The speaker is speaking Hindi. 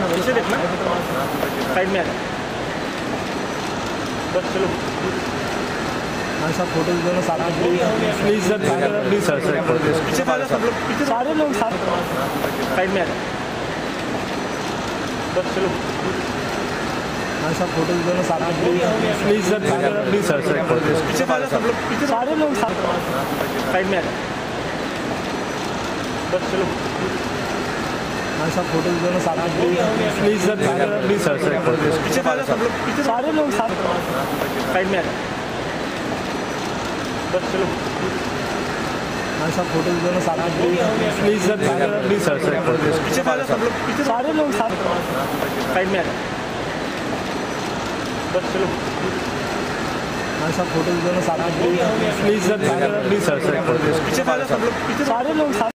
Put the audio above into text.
पीछे देखना, साइड में आ जा। बस चलो। हाँ सब फोटोज दोनों साथ में प्लीज सर, प्लीज सर पीछे आ जा सब लोग, पीछे सारे लोग साथ साइड में आ जा। बस चलो। हाँ सब फोटोज दोनों साथ में प्लीज सर, प्लीज सर पीछे आ जा सब लोग, पीछे सारे लोग साथ साइड में आ जा। बस चलो। हाँ सब फोटोज दोनों साथ में प्लीज सर, पीछे आ जा सब लोग, पीछे सारे लोग साथ साइड में आ जा। बस चलो। हाँ सब फोटोज दोनों साथ में प्लीज सर, पीछे आ जा सब लोग, पीछे सारे लोग साथ साइड में आ जा। बस चलो। हाँ सब फोटोज दोनों साथ में प्लीज सर, पीछे आ जा सब लोग, पीछे सारे लोग साथ